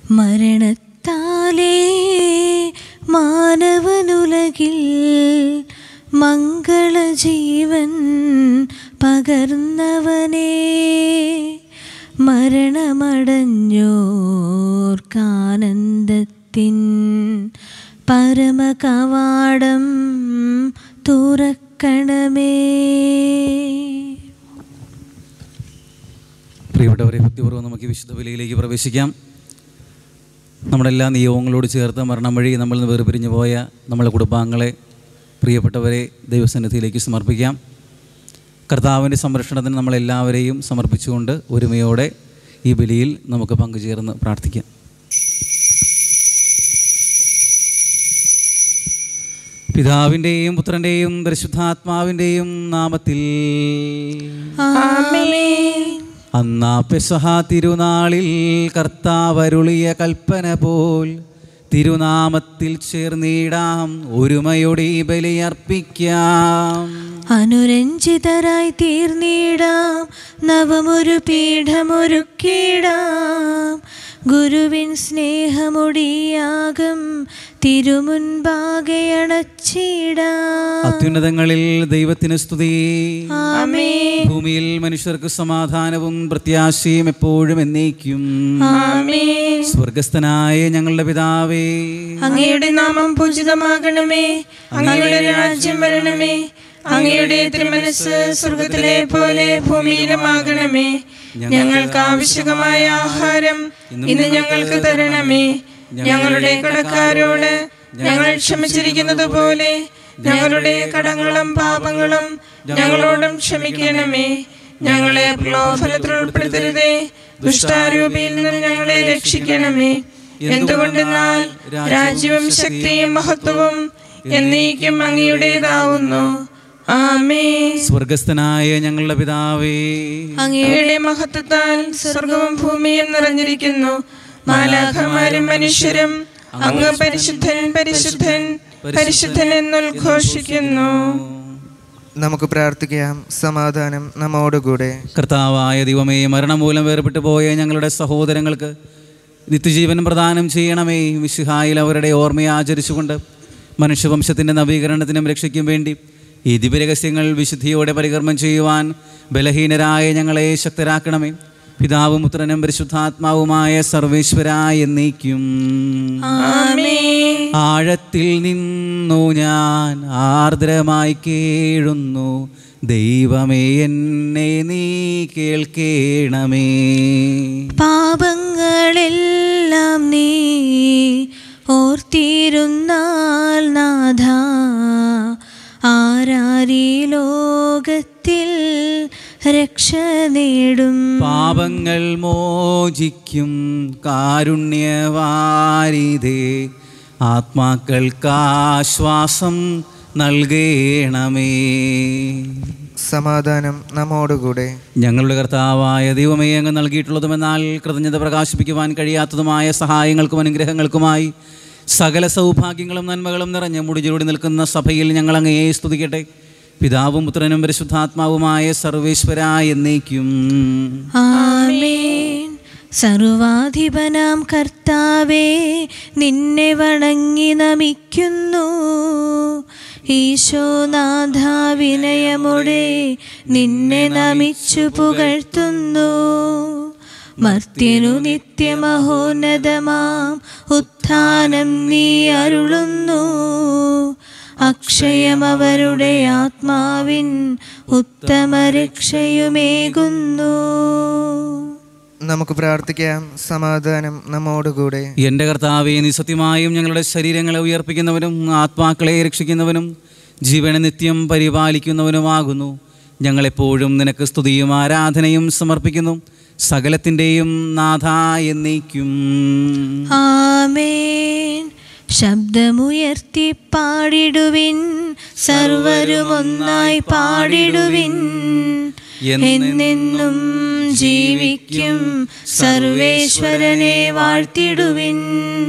മരണത്താലേ മാനവനുലകിൽ മംഗളജീവൻ പകർന്നവനേ, മരണമടഞ്ഞോർക്കാനന്ദത്തിൻ പരമകവാടം തുറക്കണമേ. പ്രിയപ്പെട്ടവരെ, ഭക്തിപൂർവ്വം നമുക്ക് വിശുദ്ധ ബലിയിലേക്ക് പ്രവേശിക്കാം. നമ്മുടെ എല്ലാ നിയോഗങ്ങളോട് ചേർത്ത് മരണം വഴി നമ്മളിൽ നിന്ന് വേർപിരിഞ്ഞു പോയ നമ്മളെ കുടുംബാംഗങ്ങളെ, പ്രിയപ്പെട്ടവരെ ദൈവസന്നിധിയിലേക്ക് സമർപ്പിക്കാം. കർത്താവിൻ്റെ സംരക്ഷണത്തിന് നമ്മളെല്ലാവരെയും സമർപ്പിച്ചുകൊണ്ട് ഒരുമയോടെ ഈ ബലിയിൽ നമുക്ക് പങ്കുചേർന്ന് പ്രാർത്ഥിക്കാം. പിതാവിൻ്റെയും പുത്രൻ്റെയും പരിശുദ്ധാത്മാവിൻ്റെയും നാമത്തിൽ ആമേൻ. അന്നാ പെസഹ തിരുനാളിൽ കർത്താവരുളിയ കൽപ്പന പോൽ തിരുനാമത്തിൽ ചേർന്നിടാം, ഒരുമയോടെ ഈ ബലിയർപ്പിക്കാം. അനുരഞ്ജിതരായി തീർന്നിടാം, നവമൊരു പീഠമൊരുക്കിടാം. ഗുരുവിൻ സ്നേഹമൊടിയാകം തിരുമുൻപാകെ അണച്ചിടാം. അത്യുന്നതങ്ങളിൽ ദൈവത്തിന് സ്തുതി. ആമേൻ. ഭൂമിയിൽ മനുഷ്യർക്ക് സമാധാനവും പ്രത്യാശയും എപ്പോഴും എന്നേക്കും. ആമേൻ. സ്വർഗസ്ഥനായ ഞങ്ങളുടെ പിതാവേ, അങ്ങയുടെ നാമം പൂജിതമാകണമേ. അങ്ങയുടെ രാജ്യം വരണമേ. അങ്ങയുടെ തിരുമനസ്സ് സ്വർഗത്തിലെ പോലെ ഭൂമിയിലുമാകണമേ. ഞങ്ങൾക്ക് ആവശ്യമായ ആഹാരം ഇന്ന് ഞങ്ങൾക്ക് തരണമേ. ഞങ്ങളുടെ കടക്കാരോട് ഞങ്ങൾ ക്ഷമിച്ചിരിക്കുന്നത് പോലെ ഞങ്ങളുടെ കടങ്ങളും പാപങ്ങളും ഞങ്ങളോടും ക്ഷമിക്കണമേ. ഞങ്ങളെ പ്രലോഭനത്തിൽ ഉൾപ്പെടുത്തരുതേ, ദുഷ്ടാരൂപിയിൽ നിന്ന് ഞങ്ങളെ രക്ഷിക്കണമേ. എന്തുകൊണ്ടെന്നാൽ രാജ്യവും ശക്തിയും മഹത്വവും എന്നേക്കും അങ്ങയുടേതാവുന്നു. ആമേൻ. സ്വർഗസ്ഥനായ ഞങ്ങളുടെ പിതാവേ, അങ്ങയുടെ മഹത്വത്താൽ സ്വർഗവും ഭൂമിയും നിറഞ്ഞിരിക്കുന്നു. മാലാഖമാരും മനുഷ്യരും അങ്ങ് പരിശുദ്ധൻ പരിശുദ്ധൻ പരിശുദ്ധൻ എന്നുദ്ഘോഷിക്കുന്നു. നമുക്ക് പ്രാർത്ഥിക്കാം. സമാധാനം നമ്മോടുകൂടെ. കർത്താവായ ദൈവമേ, മരണം മൂലം വേർപെട്ടു പോയ ഞങ്ങളുടെ സഹോദരങ്ങൾക്ക് നിത്യജീവൻ പ്രദാനം ചെയ്യണമേ. മിശിഹായിൽ അവരുടെ ഓർമ്മയെ ആചരിച്ചുകൊണ്ട് മനുഷ്യവംശത്തിൻ്റെ നവീകരണത്തിനും രക്ഷയ്ക്കും വേണ്ടി ഈ ദിവ്യരഹസ്യങ്ങൾ വിശുദ്ധിയോടെ പരികർമ്മം ചെയ്യുവാൻ ബലഹീനരായ ഞങ്ങളെ ശക്തരാക്കണമേ. പിതാവും പുത്രനും പരിശുദ്ധാത്മാവുമായ സർവേശ്വരായ എന്നേക്കും. ആമേൻ. ആഴത്തിൽ നിന്നു ഞാൻ ആർദ്രമായി കേഴുന്നു, ദൈവമേ എന്നെ നീ കേൾക്കേണമേ. പാപങ്ങളെല്ലാം നീ ഓർത്തിരുന്നാൽ നാഥ, ആരാരീ ലോകത്തിൽ രക്ഷ നേടും. പാപങ്ങൾ മോചിക്കും കാരുണ്യവാരിധേ, ആത്മാക്കൾക്കാശ്വാസം നൽകേണമേ. സമാധാനം നമ്മോടുകൂടെ. ഞങ്ങളുടെ കർത്താവായ ദൈവമേ, അങ്ങ് നൽകിയിട്ടുള്ളതുമെന്നാൽ കൃതജ്ഞത പ്രകാശിപ്പിക്കുവാൻ കഴിയാത്തതുമായ സഹായങ്ങൾക്കും അനുഗ്രഹങ്ങൾക്കുമായി സകല സൗഭാഗ്യങ്ങളും നന്മകളും നിറഞ്ഞ് മുടിചൂടി നിൽക്കുന്ന സഭയിൽ ഞങ്ങൾ അങ്ങയെ സ്തുതിക്കട്ടെ. പിതാവും പുത്രനും പരിശുദ്ധാത്മാവുമായ സർവേശ്വരായ എന്നേക്കും. ആമേൻ. സർവാധിപനാം കർത്താവേ, നിന്നെ വണങ്ങി നമിക്കുന്നു. ഈശോനാഥ, വിനയമോടെ നിന്നെ നമിച്ചു പുകഴ്ത്തുന്നു. മർത്യനു നിത്യമഹോന്നതമാം ഉത്ഥാനം നീ അരുളുന്നു. അക്ഷയം അവരുടെ ആത്മാവിൻ ഉത്തമ രക്ഷയുമേകുന്നു. നമുക്ക് പ്രാർത്ഥിക്കാം. സമാധാനം നമ്മോടുകൂടെ. എൻ്റെ കർത്താവേ, നീ സത്യമായും ഞങ്ങളുടെ ശരീരങ്ങളെ ഉയർപ്പിക്കുന്നവനും ആത്മാക്കളെ രക്ഷിക്കുന്നവനും ജീവനെ നിത്യം പരിപാലിക്കുന്നവനുമാകുന്നു. ഞങ്ങളെപ്പോഴും നിനക്ക് സ്തുതിയും ആരാധനയും സമർപ്പിക്കുന്നു, സകലത്തിൻ്റെയും നാഥ എന്നേക്കും. ആമേൻ. ശബ്ദമുയർത്തി പാടിടുവിൻ, സർവരും ഒന്നായി പാടിടുവിൻ. എന്നെന്നും ജീവിക്കും സർവേശ്വരനെ വാഴ്ത്തിടുവിൻ.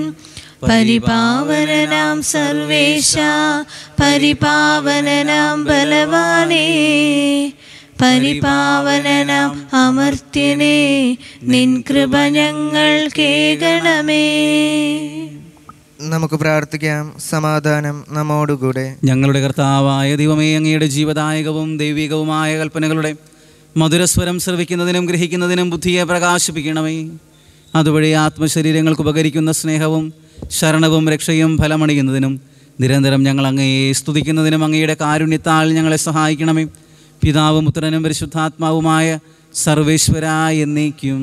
പരിപാവനനാം സർവേശ, പരിപാവനനാം ബലവാനേ, പരിപാവനനാം അമർത്യനേ, നിൻ കൃപ ഞങ്ങൾ കേൾക്കണമേ. നമുക്ക് പ്രാർത്ഥിക്കാം. സമാധാനം നമ്മോടുകൂടെ. ഞങ്ങളുടെ കർത്താവായ ദൈവമേ, അങ്ങയുടെ ജീവദായകവും ദൈവികവുമായ കൽപ്പനകളുടെ മധുരസ്വരം ശ്രവിക്കുന്നതിനും ഗ്രഹിക്കുന്നതിനും ബുദ്ധിയെ പ്രകാശിപ്പിക്കണമേ. അതുവഴി ആത്മശരീരങ്ങൾക്ക് ഉപകരിക്കുന്ന സ്നേഹവും ശരണവും രക്ഷയും ഫലമണിയുന്നതിനും നിരന്തരം ഞങ്ങൾ അങ്ങയെ സ്തുതിക്കുന്നതിനും അങ്ങയുടെ കാരുണ്യത്താൽ ഞങ്ങളെ സഹായിക്കണമേ. പിതാവും പുത്രനും പരിശുദ്ധാത്മാവുമായ സർവേശ്വരായ എന്നേക്കും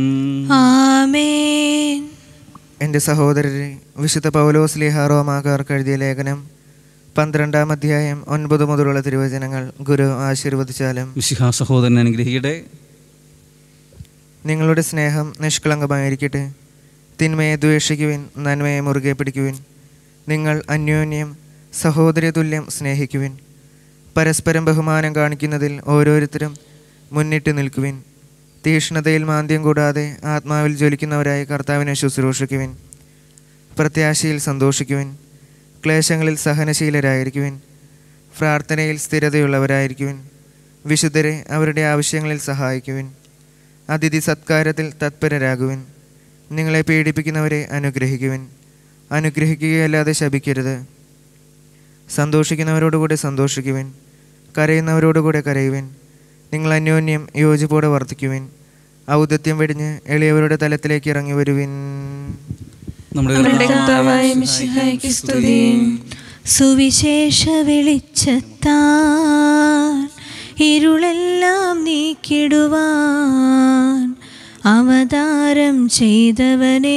ആമേൻ. എൻ്റെ സഹോദരരെ, വിശുദ്ധ പൗലോസ് ശ്ലീഹ റോമാക്കാർക്ക് എഴുതിയ ലേഖനം 12-ാം അധ്യായം 9 മുതലുള്ള തിരുവചനങ്ങൾ ഗുരു ആശീർവദിച്ചാലും. മിശിഹാ സഹോദരൻ അനുഗ്രഹിക്കട്ടെ. നിങ്ങളുടെ സ്നേഹം നിഷ്കളങ്കമായിരിക്കട്ടെ. തിന്മയെ ദ്വേഷിക്കുവിൻ, നന്മയെ മുറുകെ പിടിക്കുവിൻ. നിങ്ങൾ അന്യോന്യം സഹോദര തുല്യം സ്നേഹിക്കുവിൻ. പരസ്പരം ബഹുമാനം കാണിക്കുന്നതിൽ ഓരോരുത്തരും മുന്നിട്ട് നിൽക്കുവിൻ. തീക്ഷ്ണതയിൽ മാന്ദ്യം കൂടാതെ ആത്മാവിൽ ജ്വലിക്കുന്നവരായി കർത്താവിനെ ശുശ്രൂഷിക്കുവിൻ. പ്രത്യാശയിൽ സന്തോഷിക്കുവിൻ. ക്ലേശങ്ങളിൽ സഹനശീലരായിരിക്കുവിൻ. പ്രാർത്ഥനയിൽ സ്ഥിരതയുള്ളവരായിരിക്കുവിൻ. വിശുദ്ധരെ അവരുടെ ആവശ്യങ്ങളിൽ സഹായിക്കുവിൻ. അതിഥി സത്കാരത്തിൽ തത്പരരാകുവിൻ. നിങ്ങളെ പീഡിപ്പിക്കുന്നവരെ അനുഗ്രഹിക്കുവിൻ. അനുഗ്രഹിക്കുകയല്ലാതെ ശപിക്കരുത്. സന്തോഷിക്കുന്നവരോടുകൂടെ സന്തോഷിക്കുവിൻ. കരയുന്നവരോടുകൂടെ കരയുവിൻ. നിങ്ങൾ അന്യോന്യം യോജിപ്പോടെ വർദ്ധിക്കുവിൻ. ഔദത്യം വെടിഞ്ഞ് എളിയവരുടെ തലത്തിലേക്ക് ഇറങ്ങി വരുവിൻ. നമ്മുടെ കർത്താവായ മിശിഹായ്ക്ക് സ്തുതി. സുവിശേഷ വെളിച്ചത്താൽ ഇരുളെല്ലാം നീക്കിടുവാൻ അവതാരം ചെയ്തവനെ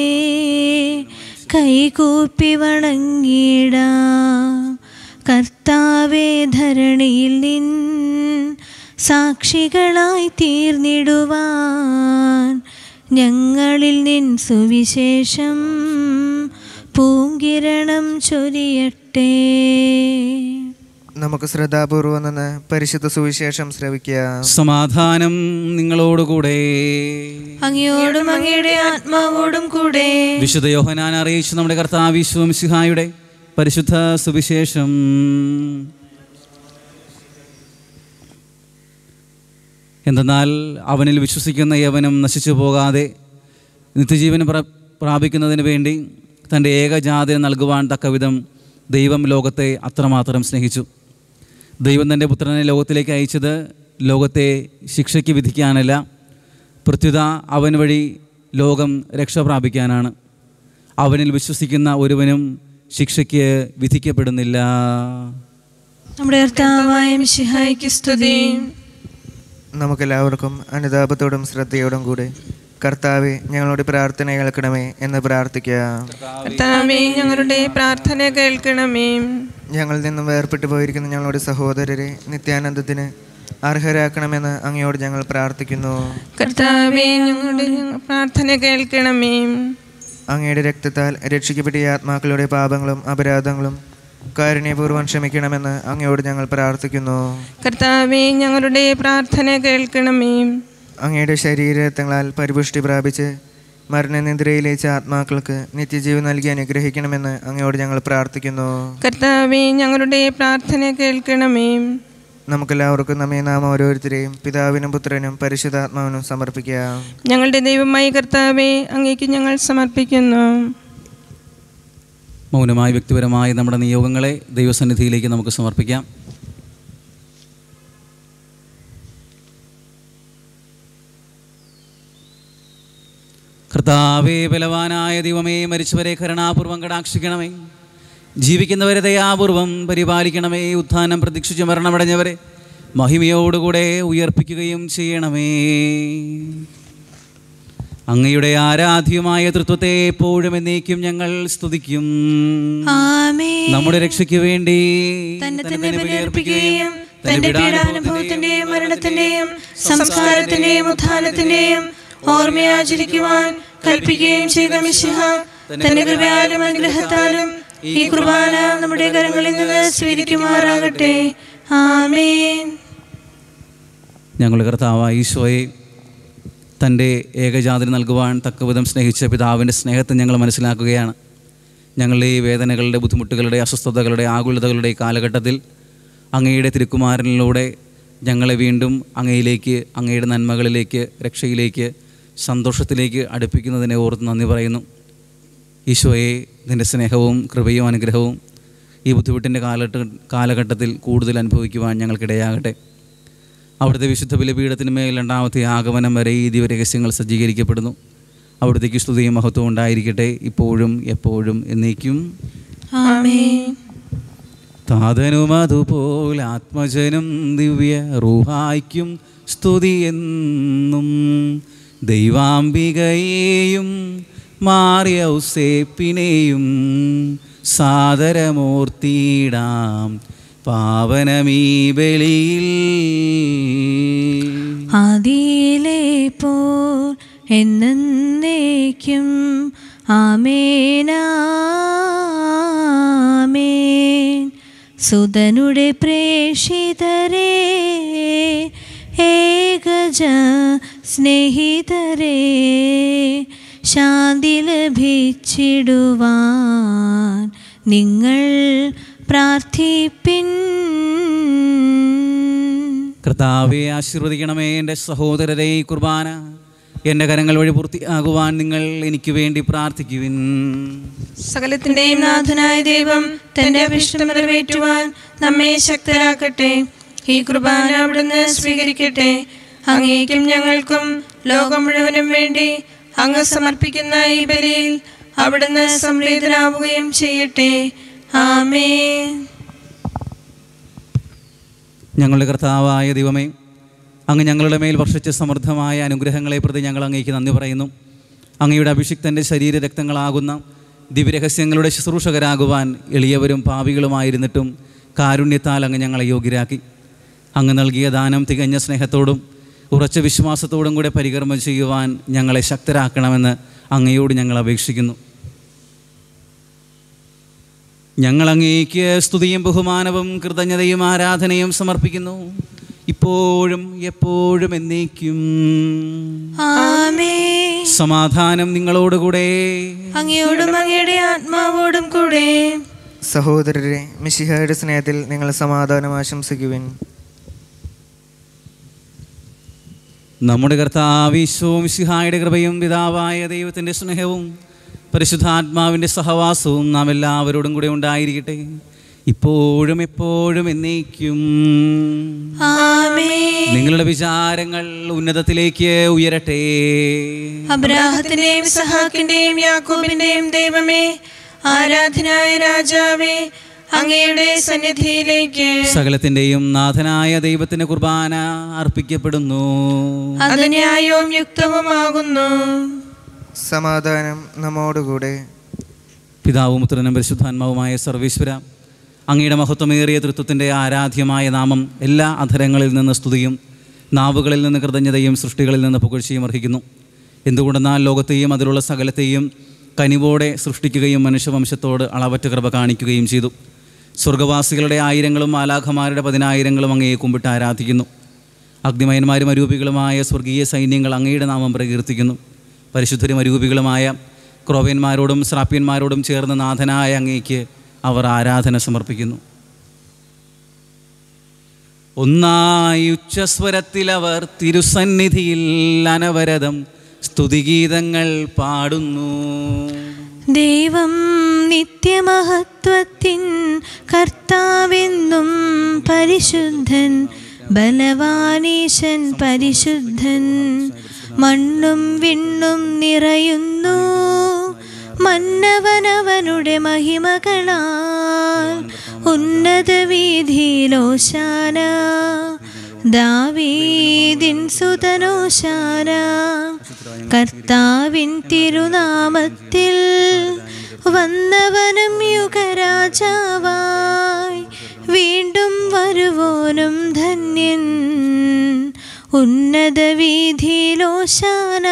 കൈകൂപ്പി വണങ്ങിടാം. കർത്താവേ, ധരണിയിൽ നിൻ സാക്ഷികളായി തീർന്നിടുവാൻ ഞങ്ങളിൽ നിൻ സുവിശേഷം പൂങ്കിരണം ചൊരിയട്ടെ. നമുക്ക് ശ്രദ്ധാപൂർവം നിന്ന് പരിശുദ്ധ സുവിശേഷം ശ്രവിക്കാം. സമാധാനം നിങ്ങളോടുകൂടെ. അങ്ങയോടും അങ്ങയുടെ ആത്മാവോടും കൂടെ. വിശുദ്ധ യോഹന്നാൻ അറിയിച്ചു നമ്മുടെ കർത്താവ് യേശു മിശിഹായുടെ പരിശുദ്ധ സുവിശേഷം. എന്തെന്നാൽ അവനിൽ വിശ്വസിക്കുന്ന യവനും നശിച്ചു പോകാതെ നിത്യജീവൻ പ്രാപിക്കുന്നതിന് വേണ്ടി തൻ്റെ ഏകജാതനെ നൽകുവാൻ തക്കവിധം ദൈവം ലോകത്തെ അത്രമാത്രം സ്നേഹിച്ചു. ദൈവം തൻ്റെ പുത്രനെ ലോകത്തിലേക്ക് അയച്ചത് ലോകത്തെ ശിക്ഷയ്ക്ക് വിധിക്കാനല്ല, പ്രത്യുത അവൻ വഴി ലോകം രക്ഷ പ്രാപിക്കാനാണ്. അവനിൽ വിശ്വസിക്കുന്ന ഒരുവനും ശിക്ഷയ്ക്ക് വിധിക്കപ്പെടുന്നില്ല. നമ്മുടെ കർത്താവായ മിശിഹായ്ക്ക് സ്തുതി. നമുക്കെല്ലാവർക്കും അനുതാപത്തോടും ശ്രദ്ധയോടും കൂടെ കർത്താവെ, ഞങ്ങളുടെ പ്രാർത്ഥന കേൾക്കണമേ എന്ന് പ്രാർത്ഥിക്കാം. കർത്താവേ, ഞങ്ങളുടെ പ്രാർത്ഥന കേൾക്കണമേ. ഞങ്ങളിൽ നിന്നും വേർപെട്ടു പോയിരിക്കുന്ന ഞങ്ങളുടെ സഹോദരരെ നിത്യാനന്ദത്തിന് അർഹരാക്കണമെന്ന് അങ്ങയോട് ഞങ്ങൾ പ്രാർത്ഥിക്കുന്നു. കർത്താവേ, ഞങ്ങളുടെ പ്രാർത്ഥന കേൾക്കണമേ. അങ്ങയുടെ രക്തത്താൽ രക്ഷിക്കപ്പെട്ട ആത്മാക്കളുടെ പാപങ്ങളും അപരാധങ്ങളും കാരുണ്യപൂർവ്വം ക്ഷമിക്കണമെന്ന് അങ്ങയോട് ഞങ്ങൾ പ്രാർത്ഥിക്കുന്നു. കർത്താവേ, ഞങ്ങളുടെ പ്രാർത്ഥന കേൾക്കണമേ. അങ്ങയുടെ ശരീരരക്തങ്ങളാൽ പരിപുഷ്ടി പ്രാപിച്ച് മരണനിദ്രയിലേച്ച ആത്മാക്കൾക്ക് നിത്യജീവൻ നൽകി അനുഗ്രഹിക്കണമെന്ന് അങ്ങയോട് ഞങ്ങൾ പ്രാർത്ഥിക്കുന്നു. കർത്താവേ, ഞങ്ങളുടെ പ്രാർത്ഥന കേൾക്കണമേ. നമുക്കെല്ലാവർക്കും നമ്മെ നാം ഓരോരുത്തരെയും പിതാവിനും പുത്രനും പരിശുദ്ധാത്മാവിനും സമർപ്പിക്കാം. ഞങ്ങളുടെ ദൈവമായ കർത്താവേ, അങ്ങേക്ക് ഞങ്ങൾ സമർപ്പിക്കുന്നു. മൗനമായി വ്യക്തിപരമായി നമ്മുടെ നിയോഗങ്ങളെ ദൈവസന്നിധിയിലേക്ക് നമുക്ക് സമർപ്പിക്കാം. കർത്താവേ, ബലവാനായ ദൈവമേ, മരിച്ചവരെ കരുണാപൂർവം കടാക്ഷിക്കണമേ. ജീവിക്കുന്നവരെ ദയാപൂർവം പരിപാലിക്കണമേ. ഉത്ഥാനം പ്രതീക്ഷിച്ച് മരണമടഞ്ഞവരെ മഹിമയോടുകൂടെ ഉയർപ്പിക്കുകയും ചെയ്യണമേ. അങ്ങയുടെ ആരാധ്യമായ തൃത്വത്തെ എപ്പോഴും എന്നേക്കും ഞങ്ങൾ സ്തുതിക്കും. നമ്മുടെ രക്ഷയ്ക്ക് വേണ്ടി തന്നെ ബലിയർപ്പിക്കുകയും തന്റെ പീഡാനുഭവത്തിന്റെയും മരണത്തിന്റെയും സംസ്കാരത്തിന്റെയും ഉത്ഥാനത്തിന്റെയും ഓർമ്മയാചരിക്കുവാൻ കൽപ്പിക്കുകയും ചെയ്ത മിശിഹ തന്റെ കൃപയാലും അനുഗ്രഹത്താലും ഈ കുർബാന നമ്മുടെ കരങ്ങളിൽ നിന്ന് സ്വീകരിക്കുമാറാകട്ടെ. ആമേൻ. ഞങ്ങളുടെ കർത്താവായ ഈശോയെ, തൻ്റെ ഏകജാതന് നൽകുവാൻ തക്കവിധം സ്നേഹിച്ച പിതാവിൻ്റെ സ്നേഹത്തെ ഞങ്ങൾ മനസ്സിലാക്കുകയാണ്. ഞങ്ങളുടെ ഈ വേദനകളുടെ, ബുദ്ധിമുട്ടുകളുടെ, അസ്വസ്ഥതകളുടെ, ആകുലതകളുടെ കാലഘട്ടത്തിൽ അങ്ങയുടെ തിരുക്കുമാരനിലൂടെ ഞങ്ങളെ വീണ്ടും അങ്ങയിലേക്ക്, അങ്ങയുടെ നന്മകളിലേക്ക്, രക്ഷയിലേക്ക്, സന്തോഷത്തിലേക്ക് അടുപ്പിക്കുന്നതിനെ ഓർത്ത് നന്ദി പറയുന്നു. ഈശോയെ, നിൻ്റെ സ്നേഹവും കൃപയും അനുഗ്രഹവും ഈ ബുദ്ധിമുട്ടിൻ്റെ കാലഘട്ടത്തിൽ കൂടുതൽ അനുഭവിക്കുവാൻ ഞങ്ങൾക്കിടയാകട്ടെ. അവിടുത്തെ വിശുദ്ധ ബലിപീഠത്തിന് മേൽ രണ്ടാമത്തെ ആഗമനം വരെ ഈ ദിവ്യരഹസ്യങ്ങൾ സജ്ജീകരിക്കപ്പെടുന്നു. അവിടുത്തേക്ക് സ്തുതിയും മഹത്വവും ഉണ്ടായിരിക്കട്ടെ, ഇപ്പോഴും എപ്പോഴും എന്നേക്കും. ആമേൻ. താതനും അതുപോലെ ആത്മജനും ദിവ്യ റൂഹായ്ക്കും സ്തുതി എന്നും. ദൈവാംബികയെയും മാറിയൗസേപ്പിനെയും സാദരമൂർത്തിയിടാം പാവനമീ ബലിയിൽ. ആദിയിലെ പോൽ എന്നേക്കും ആമേനാമേൻ. സുതനുടെ പ്രേഷിതരേ, ഏകജ സ്നേഹിതരേ, ശാന്തി ലഭിച്ചിടുവാൻ നിങ്ങൾ പ്രാർത്ഥിപ്പിൻ. കർത്താവെ ആശീർവദിക്കണമേ. എൻ്റെ സഹോദരരെ, ഈ കുർബാന എൻ്റെ കരങ്ങൾ വഴി പൂർത്തിയാകുവാൻ നിങ്ങൾ എനിക്ക് വേണ്ടി പ്രാർത്ഥിക്കുവിൻ. സകലത്തിൻ്റെയും നാഥനായ ദൈവം തൻ്റെ അഭിഷ്ടം നിറവേറ്റുവാൻ നമ്മെ ശക്തരാക്കട്ടെ. ഈ കുർബാന അവിടുന്ന് സ്വീകരിക്കട്ടെ. അങ്ങേക്കും ഞങ്ങൾക്കും ലോകം മുഴുവനും വേണ്ടി അങ്ങ് സമർപ്പിക്കുന്ന ഈ ബലിയിൽ അവിടുന്ന് സംപ്രീതനാവുകയും ചെയ്യട്ടെ. ആമേൻ. ഞങ്ങളുടെ കർത്താവായ ദൈവമേ, അങ്ങ് ഞങ്ങളുടെ മേൽ വർഷിച്ച സമൃദ്ധമായ അനുഗ്രഹങ്ങളെ പ്രതി ഞങ്ങൾ അങ്ങേക്ക് നന്ദി പറയുന്നു. അങ്ങയുടെ അഭിഷിക്തൻ്റെ ശരീരരക്തങ്ങളാകുന്ന ദിവ്യരഹസ്യങ്ങളുടെ ശുശ്രൂഷകരാകുവാൻ എളിയവരും പാപികളുമായിരുന്നിട്ടും കാരുണ്യത്താൽ അങ്ങ് ഞങ്ങളെ യോഗ്യരാക്കി. അങ്ങ് നൽകിയ ദാനം തികഞ്ഞ സ്നേഹത്തോടും ഉറച്ച വിശ്വാസത്തോടും കൂടെ പരികർമ്മം ചെയ്യുവാൻ ഞങ്ങളെ ശക്തരാക്കണമെന്ന് അങ്ങയോട് ഞങ്ങൾ അപേക്ഷിക്കുന്നു. ഞങ്ങൾ അങ്ങേക്ക് സ്തുതിയും ബഹുമാനവും കൃതജ്ഞതയും ആരാധനയും സമർപ്പിക്കുന്നു, ഇപ്പോഴും എപ്പോഴും എന്നേക്കും. ആമേൻ. സമാധാനം നിങ്ങളോടുകൂടെ, അങ്ങയോടും അങ്ങയുടെ ആത്മാവോടും കൂടെ. സഹോദരരെ, മിശിഹായുടെ സ്നേഹത്തിൽ നിങ്ങൾ സമാധാനം ആശംസിക്കുവിൻ. നമ്മുടെ കർത്താവ് ഈശോ മിശിഹായുടെ കൃപയും പിതാവായ ദൈവത്തിൻ്റെ സ്നേഹവും പരിശുദ്ധാത്മാവിൻ്റെ സഹവാസവും നാം എല്ലാവരോടും കൂടെ ഉണ്ടായിരിക്കട്ടെ, ഇപ്പോഴും എപ്പോഴും എന്നേക്കും. ആമേൻ. നിങ്ങളുടെ വിചാരങ്ങൾ ഉന്നതത്തിലേക്ക് ഉയരട്ടെ. അബ്രാഹത്തിന്റെയും ഇസഹാക്കിന്റെയും യാക്കോബിന്റെയും ദൈവമേ, ആരാധനായ രാജാവേ, അങ്ങയുടെ സന്നിധിയിലേക്ക് സകലത്തിൻ്റെയും നാഥനായ ദൈവത്തിന് കുർബാന അർപ്പിക്കപ്പെടുന്നു. അത് ന്യായവും യുക്തവുമാകുന്നു. സമാധാനം നമ്മോടുകൂടെ. പിതാവും പുത്രനും പരിശുദ്ധാത്മാവുമായ സർവീശ്വര, അങ്ങയുടെ മഹത്വമേറിയ തൃത്വത്തിൻ്റെ ആരാധ്യമായ നാമം എല്ലാ അധരങ്ങളിൽ നിന്ന് സ്തുതിയും നാവുകളിൽ നിന്ന് കൃതജ്ഞതയും സൃഷ്ടികളിൽ നിന്ന് പുകഴ്ചയും അർഹിക്കുന്നു. എന്തുകൊണ്ടെന്നാൽ ലോകത്തെയും അതിലുള്ള സകലത്തെയും കനിവോടെ സൃഷ്ടിക്കുകയും മനുഷ്യവംശത്തോട് അളവറ്റ കൃപ കാണിക്കുകയും ചെയ്തു. സ്വർഗവാസികളുടെ ആയിരങ്ങളും മാലാഖമാരുടെ 10,000 അങ്ങയെ കുമ്പിട്ട് ആരാധിക്കുന്നു. അഗ്നിമയന്മാരും അരൂപികളുമായ സ്വർഗീയ സൈന്യങ്ങൾ അങ്ങയുടെ നാമം പ്രകീർത്തിക്കുന്നു. പരിശുദ്ധരും അരൂപികളുമായ ക്രോവ്യന്മാരോടും ശ്രാപ്യന്മാരോടും ചേർന്ന് നാഥനായ അങ്ങേക്ക് അവർ ആരാധന സമർപ്പിക്കുന്നു. ഒന്നായി ഉച്ചസ്വരത്തിൽ അവർ തിരുസന്നിധിയിൽ അനവരതം സ്തുതിഗീതങ്ങൾ പാടുന്നു. ദൈവം നിത്യമഹത്വത്തിൻ കർത്താവെന്നും പരിശുദ്ധൻ, ബലവാനീശൻ പരിശുദ്ധൻ. മണ്ണും വിണ്ണും നിറയുന്നു മന്നവനവനുടെ മഹിമകളാൽ. ഉന്നത വീഥിയിലോശാന, ദാവീദിൻ സുതനോശാന. കർത്താവിൻ തിരുനാമത്തിൽ വന്നവനും യുഗരാജാവായി വീണ്ടും വരുവോനും ധന്യൻ. ഉന്നത വീഥിയിലോശാന.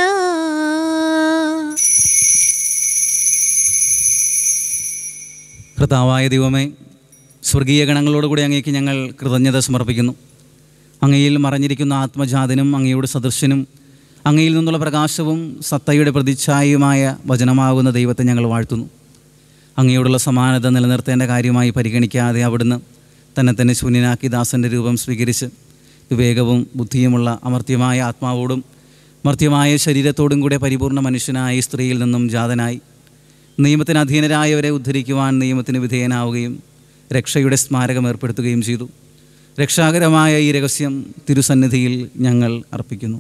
കർത്താവായ ദൈവമേ, സ്വർഗീയ ഗണങ്ങളോടുകൂടി അങ്ങേക്ക് ഞങ്ങൾ കൃതജ്ഞത സമർപ്പിക്കുന്നു. അങ്ങയിൽ മറഞ്ഞിരിക്കുന്ന ആത്മജാതനും അങ്ങയുടെ സദൃശനും അങ്ങയിൽ നിന്നുള്ള പ്രകാശവും സത്തയുടെ പ്രതിച്ഛായയുമായ വചനമാകുന്ന ദൈവത്തെ ഞങ്ങൾ വാഴ്ത്തുന്നു. അങ്ങയോടുള്ള സമാനത നിലനിർത്തേണ്ട കാര്യമായി പരിഗണിക്കാതെ അവിടുന്ന് തന്നെ ശൂന്യനാക്കി ദാസൻ്റെ രൂപം സ്വീകരിച്ച് വിവേകവും ബുദ്ധിയുമുള്ള അമർത്യമായ ആത്മാവോടും മർത്യമായ ശരീരത്തോടും കൂടെ പരിപൂർണ്ണ മനുഷ്യനായി സ്ത്രീയിൽ നിന്നും ജാതനായി നിയമത്തിന് അധീനരായവരെ ഉദ്ധരിക്കുവാൻ നിയമത്തിന് വിധേയനാവുകയും രക്ഷയുടെ സ്മാരകം ഏർപ്പെടുത്തുകയും ചെയ്തു. രക്ഷാകരമായ ഈ രഹസ്യം തിരുസന്നിധിയിൽ ഞങ്ങൾ അർപ്പിക്കുന്നു.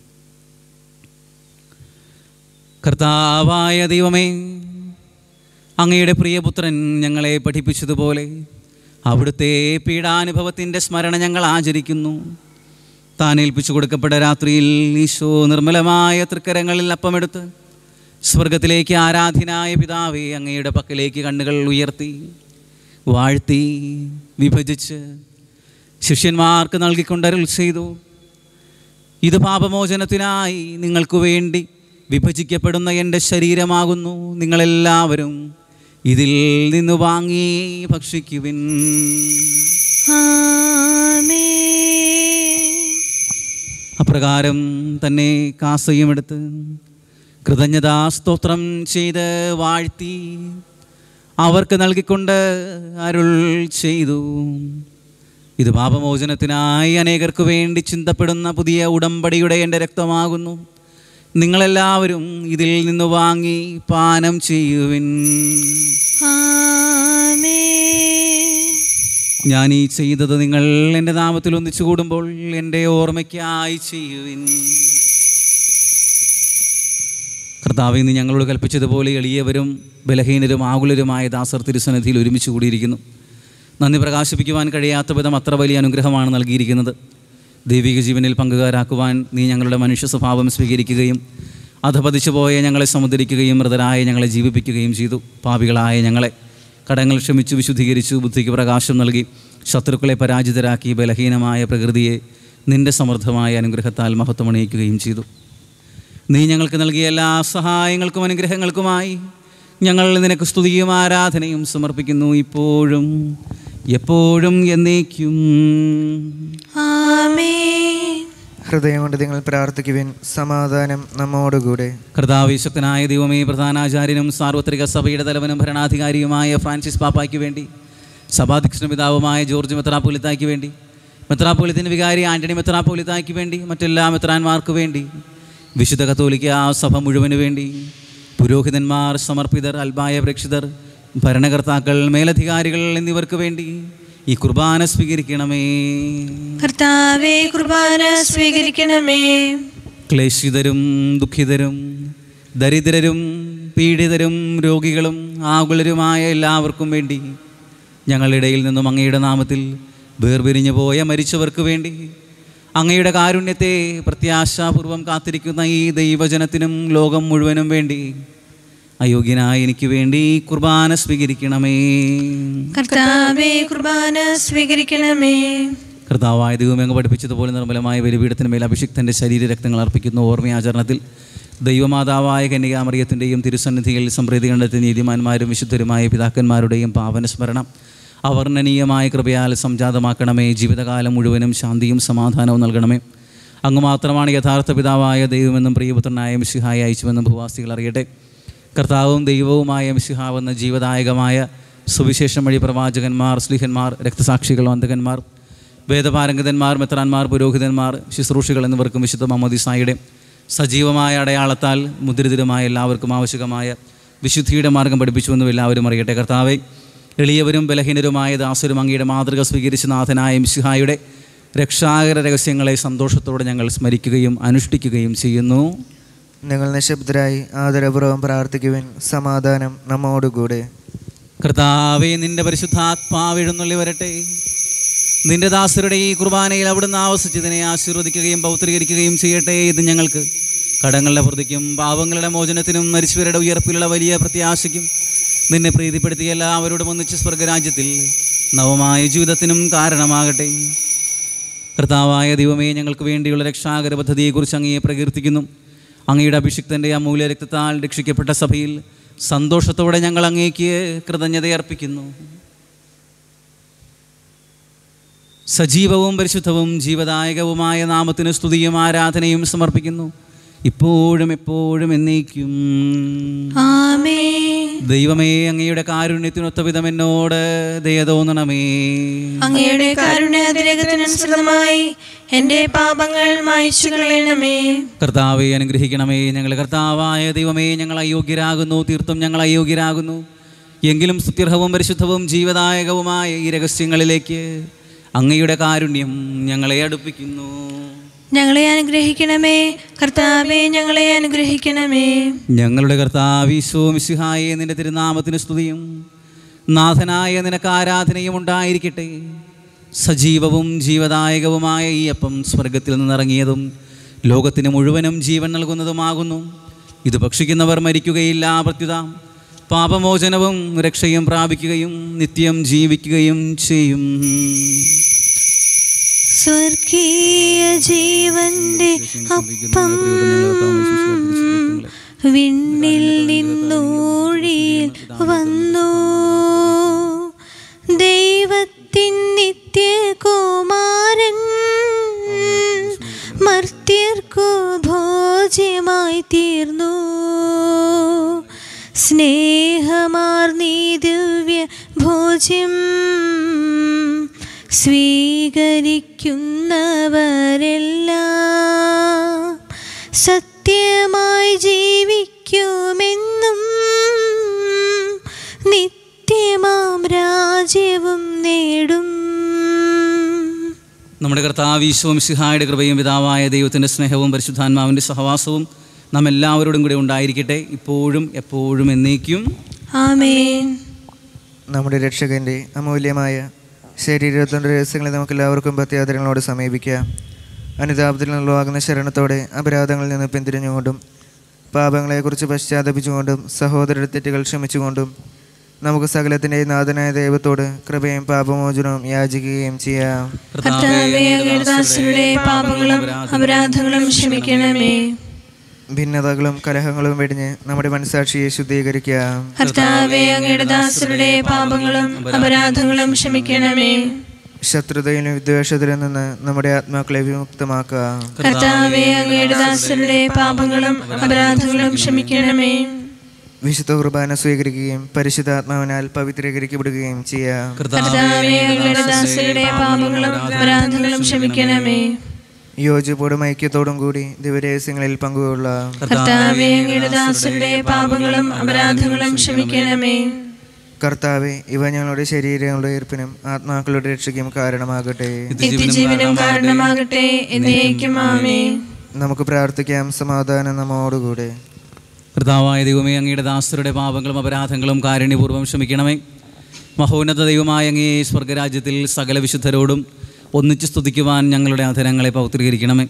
കർത്താവായ ദൈവമേ, അങ്ങയുടെ പ്രിയപുത്രൻ ഞങ്ങളെ പഠിപ്പിച്ചതുപോലെ അവിടുത്തെ പീഡാനുഭവത്തിൻ്റെ സ്മരണ ഞങ്ങൾ ആചരിക്കുന്നു. താൻ ഏൽപ്പിച്ചു കൊടുക്കപ്പെട്ട രാത്രിയിൽ ഈശോ നിർമ്മലമായ തൃക്കരങ്ങളിൽ അപ്പമെടുത്ത് സ്വർഗത്തിലേക്ക് ആരാധ്യനായ പിതാവേ, അങ്ങയുടെ പക്കലേക്ക് കണ്ണുകൾ ഉയർത്തി വാഴ്ത്തി വിഭജിച്ച് ശിഷ്യന്മാർക്ക് നൽകിക്കൊണ്ടരുൾ ചെയ്തു. ഇത് പാപമോചനത്തിനായി നിങ്ങൾക്ക് വേണ്ടി വിഭജിക്കപ്പെടുന്ന എൻ്റെ ശരീരമാകുന്നു. നിങ്ങളെല്ലാവരും ഇതിൽ നിന്ന് വാങ്ങി ഭക്ഷിക്കുവിൻ. അപ്രകാരം തന്നെ കാസയും എടുത്ത് കൃതജ്ഞതാസ്തോത്രം ചെയ്ത് വാഴ്ത്തി അവർക്ക് നൽകിക്കൊണ്ട് അരുൾ ചെയ്തു. ഇത് പാപമോചനത്തിനായി അനേകർക്ക് വേണ്ടി ചിന്തപ്പെടുന്ന പുതിയ ഉടമ്പടിയുടെ എൻ്റെ രക്തമാകുന്നു. നിങ്ങളെല്ലാവരും ഇതിൽ നിന്ന് വാങ്ങി പാനം ചെയ്യുവിൻ. ഞാൻ ഈ ചെയ്തത് നിങ്ങൾ എൻ്റെ നാമത്തിൽ ഒന്നിച്ചു കൂടുമ്പോൾ എൻ്റെ ഓർമ്മയ്ക്കായി ചെയ്യുവിൻ. കർത്താവേ, നീ ഞങ്ങളോട് കൽപ്പിച്ചതുപോലെ എളിയവരും ബലഹീനരും ആകുലരുമായ ദാസർ തിരുസന്നിധിയിൽ ഒരുമിച്ച് കൂടിയിരിക്കുന്നു. നന്ദി പ്രകാശിപ്പിക്കുവാൻ കഴിയാത്ത വിധം അത്ര വലിയ അനുഗ്രഹമാണ് നൽകിയിരിക്കുന്നത്. ദൈവിക ജീവനിൽ പങ്കുകാരാക്കുവാൻ നീ ഞങ്ങളുടെ മനുഷ്യ സ്വഭാവം സ്വീകരിക്കുകയും അധപതിച്ചു പോയ ഞങ്ങളെ സമുദ്രിക്കുകയും മൃതരായ ഞങ്ങളെ ജീവിപ്പിക്കുകയും ചെയ്തു. പാപികളായ ഞങ്ങളെ കടങ്ങൾ ക്ഷമിച്ചു വിശുദ്ധീകരിച്ചു, ബുദ്ധിക്ക് പ്രകാശം നൽകി, ശത്രുക്കളെ പരാജിതരാക്കി, ബലഹീനമായ പ്രകൃതിയെ നിൻ്റെ സമൃദ്ധമായ അനുഗ്രഹത്താൽ മഹത്വമണിയിക്കുകയും ചെയ്തു. നീ ഞങ്ങൾക്ക് നൽകിയ എല്ലാ സഹായങ്ങൾക്കും അനുഗ്രഹങ്ങൾക്കുമായി ഞങ്ങൾ നിനക്ക് സ്തുതിയും ആരാധനയും സമർപ്പിക്കുന്നു, ഇപ്പോഴും എപ്പോഴും എന്നേക്കും. ഹൃദയം കൊണ്ട് നിങ്ങൾ പ്രാർത്ഥിക്കുവിൻ. സമാധാനം നമ്മോടുകൂടെ. കർത്താവിശക്തനായ ദൈവമേ, പ്രധാനാചാര്യനും സാർവത്രിക സഭയുടെ തലവനും ഭരണാധികാരിയുമായ ഫ്രാൻസിസ് പാപ്പായ്ക്ക് വേണ്ടി, സഭാധ്യക്ഷ പിതാവുമായ ജോർജ് മെത്രാപ്പോലിത്തായ്ക്ക് വേണ്ടി, മെത്രാപ്പോലിത്തിന് വികാരി ആൻ്റണി മെത്രാപ്പോലിത്തായ്ക്ക് വേണ്ടി, മറ്റെല്ലാ മെത്രാന്മാർക്ക് വേണ്ടി, വിശുദ്ധ കത്തോലിക്ക സഭ മുഴുവന് വേണ്ടി, പുരോഹിതന്മാർ, സമർപ്പിതർ, അൽമായ പ്രേക്ഷിതർ, ഭരണകർത്താക്കൾ, മേലധികാരികൾ എന്നിവർക്ക് വേണ്ടി ഈ കുർബാന സ്വീകരിക്കണമേ. കർത്താവേ, കുർബാന സ്വീകരിക്കണമേ. ക്ലേശിതരും ദുഃഖിതരും ദരിദ്രരും പീഡിതരും രോഗികളും ആകുലരുമായ എല്ലാവർക്കും വേണ്ടി, ഞങ്ങളുടെ ഇടയിൽ നിന്നും അങ്ങയുടെ നാമത്തിൽ വേർപിരിഞ്ഞു പോയ മരിച്ചവർക്ക് വേണ്ടി, അങ്ങയുടെ കാരുണ്യത്തെ പ്രത്യാശാപൂർവം കാത്തിരിക്കുന്ന ഈ ദൈവജനത്തിനും ലോകം മുഴുവനും വേണ്ടി അയോഗ്യനായ എനിക്ക് വേണ്ടി കുർബാന സ്വീകരിക്കണമേ. കർത്താവേ, കുർബാന സ്വീകരിക്കണമേ. കർത്താവായ ദൈവമേ, അങ്ങ് പഠിപ്പിച്ചതുപോലെ നിർമ്മലമായ ബലിപീഠത്തിന് മേൽ അഭിഷിക്തൻ്റെ ശരീരരക്തങ്ങൾ അർപ്പിക്കുന്ന ഓർമ്മയാചരണത്തിൽ ദൈവമാതാവായ കന്യകാമറിയത്തിൻ്റെയും തിരുസന്നിധിയിൽ സംപ്രീതി കണ്ടെത്തിയ നീതിമാന്മാരും വിശുദ്ധരുമായ പിതാക്കന്മാരുടെയും പാവനസ്മരണം അവർണ്ണനീയമായ കൃപയാൽ സംജാതമാക്കണമേ. ജീവിതകാലം മുഴുവനും ശാന്തിയും സമാധാനവും നൽകണമേ. അങ്ങ് മാത്രമാണ് യഥാർത്ഥ പിതാവായ ദൈവമെന്നും പ്രിയപുത്രനായ മിശിഹായെ അയച്ചുവെന്നും ഭൂവാസികൾ അറിയട്ടെ. കർത്താവും ദൈവവുമായ മിശിഹാവെന്ന ജീവദായകമായ സുവിശേഷം വഴി പ്രവാചകന്മാർ, സ്ലീഹന്മാർ, രക്തസാക്ഷികൾ, വന്ദകന്മാർ, വേദപാരംഗതന്മാർ, മെത്രാന്മാർ, പുരോഹിതന്മാർ, ശുശ്രൂഷികൾ എന്നിവർക്കും വിശുദ്ധ മാമോദീസായുടെ സജീവമായ അടയാളത്താൽ മുദ്രിതരുമായ എല്ലാവർക്കും ആവശ്യകമായ വിശുദ്ധിയുടെ മാർഗം പഠിപ്പിച്ചുവെന്നും എല്ലാവരും അറിയട്ടെ. കർത്താവെ, എളിയവരും ബലഹീനരുമായ ദാസരും അങ്ങയുടെ മാതൃക സ്വീകരിച്ച നാഥനായ മിശിഹായുടെ രക്ഷാകര രഹസ്യങ്ങളെ സന്തോഷത്തോടെ ഞങ്ങൾ സ്മരിക്കുകയും അനുഷ്ഠിക്കുകയും ചെയ്യുന്നു. നിങ്ങൾ നിശബ്ദരായി ആദരപൂർവ്വം പ്രാർത്ഥിക്കുവിൻ. സമാധാനം നമ്മോടുകൂടെ. കർത്താവേ, നിന്റെ പരിശുദ്ധാത്മാവ് എഴുന്നള്ളി വരട്ടെ. നിന്റെ ദാസരുടെ ഈ കുർബാനയിൽ അവിടുന്ന് ആവസിച്ചതിനെ ആശീർവദിക്കുകയും പൗത്രീകരിക്കുകയും ചെയ്യട്ടെ. ഇത് ഞങ്ങൾക്ക് കടങ്ങളുടെ പ്രതിക്കും പാവങ്ങളുടെ മോചനത്തിനും മരിച്ചവരുടെ ഉയർപ്പിലുള്ള വലിയ പ്രത്യാശയ്ക്കും നിന്നെ പ്രീതിപ്പെടുത്തിയ എല്ലാവരോടും ഒന്നിച്ച് സ്വർഗരാജ്യത്തിൽ നവമായ ജീവിതത്തിനും കാരണമാകട്ടെ. കർത്താവായ ദൈവമേ, ഞങ്ങൾക്ക് വേണ്ടിയുള്ള രക്ഷാകര പദ്ധതിയെക്കുറിച്ച് അങ്ങയെ പ്രകീർത്തിക്കുന്നു. അങ്ങയുടെ അഭിഷിക്തൻ്റെ അമൂല്യ രക്തത്താൽ രക്ഷിക്കപ്പെട്ട സഭയിൽ സന്തോഷത്തോടെ ഞങ്ങൾ അങ്ങേക്ക് കൃതജ്ഞതയർപ്പിക്കുന്നു. സജീവവും പരിശുദ്ധവും ജീവദായകവുമായ നാമത്തിന് സ്തുതിയും ആരാധനയും സമർപ്പിക്കുന്നു. ഇപ്പോഴും എപ്പോഴും എന്നേക്കും. ആമേൻ. ദൈവമേ, അങ്ങയുടെ കാരുണ്യത്തിനൊത്ത വിധം എന്നോട് ദയ തോന്നണമേ. അങ്ങയുടെ കാരുണ്യാതിരേകത്തിനനുസൃതമായി എൻ്റെ പാപങ്ങൾ മായ്ച്ചു കളയണമേ. കർത്താവെ അനുഗ്രഹിക്കണമേ. ഞങ്ങളുടെ കർത്താവായ ദൈവമേ, ഞങ്ങൾ അയോഗ്യരാകുന്നു, തീർത്തും ഞങ്ങൾ അയോഗ്യരാകുന്നു. എങ്കിലും സ്തുത്യർഹവും പരിശുദ്ധവും ജീവദായകവുമായ ഈ രഹസ്യങ്ങളിലേക്ക് അങ്ങയുടെ കാരുണ്യം ഞങ്ങളെ അടുപ്പിക്കുന്നു. ഞങ്ങളെ അനുഗ്രഹിക്കണമേ കർത്താവേ, ഞങ്ങളെ അനുഗ്രഹിക്കണമേ. ഞങ്ങളുടെ കർത്താവ് ഈശോ മിശിഹായേ, നിന്റെ തിരുനാമത്തിന് സ്തുതിയും നാഥനായ നിനക്ക് ആരാധനയും ഉണ്ടായിരിക്കട്ടെ. സജീവവും ജീവദായകവുമായ ഈ അപ്പം സ്വർഗത്തിൽ നിന്നിറങ്ങിയതും ലോകത്തിന് മുഴുവനും ജീവൻ നൽകുന്നതുമാകുന്നു. ഇത് ഭക്ഷിക്കുന്നവർ മരിക്കുകയില്ല, പ്രത്യുത പാപമോചനവും രക്ഷയും പ്രാപിക്കുകയും നിത്യം ജീവിക്കുകയും ചെയ്യും. സ്വർഗീയ ജീവന്റെ അപ്പം വിണ്ണിൽ നിന്നൂഴിയിൽ വന്നു, ദൈവത്തിൻ നിത്യകുമാരൻ മർത്യർക്കു ഭോജ്യമായി തീർന്നു. സ്നേഹമാർന്നീ ദിവ്യ ഭോജ്യം സ്വീകരിക്കുന്നവരെല്ലാം സത്യമായി ജീവിക്കുമെന്നും നിത്യമാം രാജ്യവും നേടും. നമ്മുടെ കർത്താവ് ഈശോ മിശിഹായുടെ കൃപയും പിതാവായ ദൈവത്തിൻ്റെ സ്നേഹവും പരിശുദ്ധാത്മാവിൻ്റെ സഹവാസവും നാം എല്ലാവരോടും കൂടെ ഉണ്ടായിരിക്കട്ടെ, ഇപ്പോഴും എപ്പോഴും എന്നേക്കും. ആമേൻ. നമ്മുടെ രക്ഷകൻ്റെ അമൂല്യമായ ശരീരത്തിൻ്റെ രഹസ്യങ്ങളെ നമുക്കെല്ലാവർക്കും ഭക്തിയാദരങ്ങളോട് സമീപിക്കാം. അനുതാപത്തിൽ നിന്നുള്ളവാകുന്ന ശരണത്തോടെ അപരാധങ്ങളിൽ നിന്ന് പിന്തിരിഞ്ഞുകൊണ്ടും പാപങ്ങളെക്കുറിച്ച് പശ്ചാത്തപിച്ചുകൊണ്ടും സഹോദരരുടെ തെറ്റുകൾ ക്ഷമിച്ചുകൊണ്ടും നമുക്ക് സകലത്തിൻ്റെ നാഥനായ ദൈവത്തോട് കൃപയും പാപമോചനവും യാചിക്കുകയും ചെയ്യാം. കർത്താവേ, അങ്ങയുടെ ദാസരുടെ പാപങ്ങളും അപരാധങ്ങളും ക്ഷമിക്കണമേ. ഭിന്നതകളും കലഹങ്ങളും വെടിഞ്ഞ് നമ്മുടെ മനസ്സാക്ഷിയെ ശുദ്ധീകരിക്കാം. കർത്താവേ, അങ്ങയുടെ ദാസരുടെ പാപങ്ങളും അപരാധങ്ങളും ക്ഷമിക്കണമേ. ശത്രുതയിലും വിദ്വേഷത്തിലും നിന്ന് നമ്മുടെ ആത്മാക്കളെ വിമുക്തമാക്കാം. കർത്താവേ, അങ്ങയുടെ ദാസരുടെ പാപങ്ങളും അപരാധങ്ങളും ക്ഷമിക്കണമേ. വിശുദ്ധ കുർബാന സ്വീകരിക്കുകയും പരിശുദ്ധാത്മാവിനാൽ പവിത്രീകരിക്കപ്പെടുകയും ചെയ്യാം. കർത്താവേ, അങ്ങയുടെ ദാസരുടെ പാപങ്ങളും അപരാധങ്ങളും ക്ഷമിക്കണമേ. യോജിപ്പോടും ഐക്യത്തോടും കൂടി ദിവരഹസ്യങ്ങളിൽ പങ്കുകൊള്ളാം. കർത്താവേ, അങ്ങയുടെ ദാസരുടെ പാപങ്ങളും അപരാധങ്ങളും ക്ഷമിക്കണമേ. കർത്താവെ, ഇവ ഞങ്ങളുടെ ശരീരങ്ങളുടെ ഉയർപ്പിനും ആത്മാക്കളുടെ രക്ഷയ്ക്കും കാരണമാകട്ടെ. നിത്യജീവനും കാരണമാകട്ടെ. എന്നേക്കും ആമേൻ. നമുക്ക് പ്രാർത്ഥിക്കാം. സമാധാനം നമ്മോടുകൂടെ. കർത്താവായ ദൈവമേ, അങ്ങയുടെ ദാസരുടെ പാപങ്ങളും അപരാധങ്ങളും കാരുണ്യപൂർവ്വം ക്ഷമിക്കണമേ. മഹോന്നത ദൈവമായ അങ്ങേ സ്വർഗരാജ്യത്തിൽ സകല വിശുദ്ധരോടും ഒന്നിച്ച് സ്തുതിക്കുവാൻ ഞങ്ങളുടെ അധരങ്ങളെ പൗത്രീകരിക്കണമേ.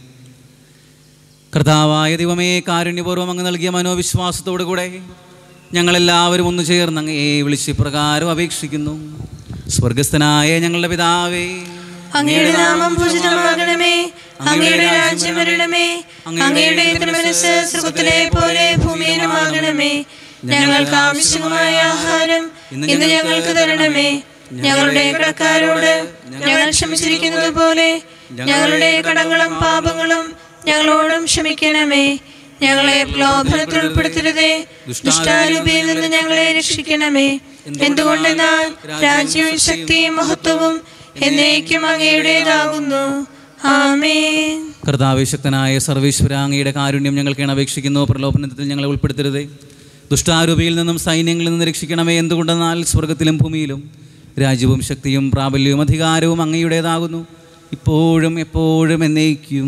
കർത്താവായ ദൈവമേ, കാരുണ്യപൂർവ്വം അങ്ങ് നൽകിയ മനോവിശ്വാസത്തോടു കൂടെ ഞങ്ങളെല്ലാവരും ഒന്നു ചേർന്ന് അങ്ങയെ വിളിച്ച് പ്രകാരം അപേക്ഷിക്കുന്നു. സ്വർഗസ്ഥനായ ഞങ്ങളുടെ പിതാവേ, അങ്ങയുടെ നാമം പൂജിതമാകണമേ. അങ്ങയുടെ രാജ്യം വരണമേ. അങ്ങയുടെ തിരുമനസ്സ് സ്വർഗ്ഗത്തിലെ പോലെ ഭൂമിയിലുമാകണമേ. ഞങ്ങൾക്ക് ആവശ്യമായ ആഹാരം ഇന്ന് ഞങ്ങൾക്ക് തരണമേ. ഞങ്ങളുടെ കടക്കാരോട് ഞങ്ങൾ ക്ഷമിച്ചിരിക്കുന്നത് പോലെ ഞങ്ങളുടെ കടങ്ങളും പാപങ്ങളും ഞങ്ങളോടും ക്ഷമിക്കണമേ. ഞങ്ങളെ പ്രലോഭനത്തിൽ ഉൾപ്പെടുത്തരുതേ, ദുഷ്ടാരൂപിയിൽ നിന്ന് ഞങ്ങളെ രക്ഷിക്കണമേ. എന്തുകൊണ്ടെന്നാൽ രാജ്യവും ശക്തിയും മഹത്വവും എന്നേക്കും അങ്ങയുടേതാകുന്നു. ആമേൻ. കർത്താവേ, ശക്തനായ സർവേശ്വര, അങ്ങയുടെ കാരുണ്യം ഞങ്ങൾക്ക് അപേക്ഷിക്കുന്നു. പ്രലോഭനത്തിൽ ഞങ്ങളെ ഉൾപ്പെടുത്തരുതേ, ദുഷ്ടാരൂപിയിൽ നിന്നും സൈന്യങ്ങളിൽ നിന്ന് രക്ഷിക്കണമേ. എന്തുകൊണ്ടെന്നാൽ സ്വർഗത്തിലും ഭൂമിയിലും രാജ്യവും ശക്തിയും പ്രാബല്യവും അധികാരവും അങ്ങയുടേതാകുന്നു, ഇപ്പോഴും എപ്പോഴും എന്നേക്കും.